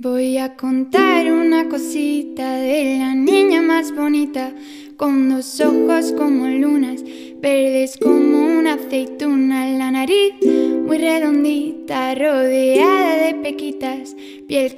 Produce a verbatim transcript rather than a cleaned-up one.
Voy a contar una cosita de la niña más bonita, con dos ojos como lunas, verdes como una aceituna, la nariz muy redondita, rodeada de pequitas, piel